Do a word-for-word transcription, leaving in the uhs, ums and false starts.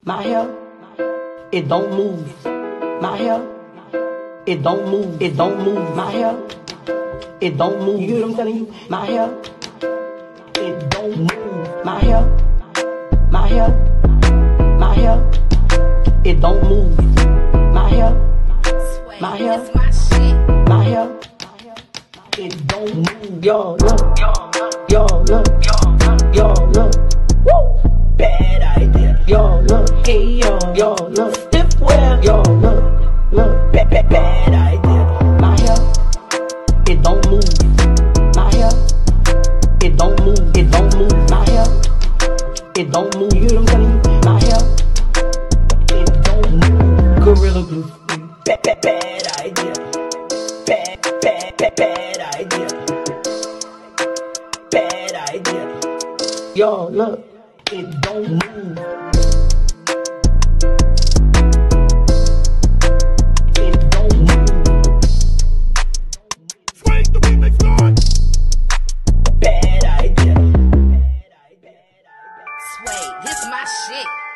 My hair, it don't move. My hair, it don't move. It don't move. My hair, it don't move. You hear what I'm telling you? My hair, it don't move. My hair, my hair, my hair, it don't move. My hair, my hair, my hair, it don't move. Yo, look, yo, look, yo, look. Woo! Bad idea. Yo, look, hey, yo, yo, look, stiff well, yo, look, look, bad, bad, bad idea. My hair, it don't move. My hair, it don't move. It don't move. My hair, it don't move. You hear what I'm telling you? My hair, it don't move. Gorilla Glue. Bad, bad, bad idea. Bad, bad, bad, bad idea. Bad idea. Yo, look, it don't move. It don't move. Swing the remix line. Bad idea. Sway, this my shit.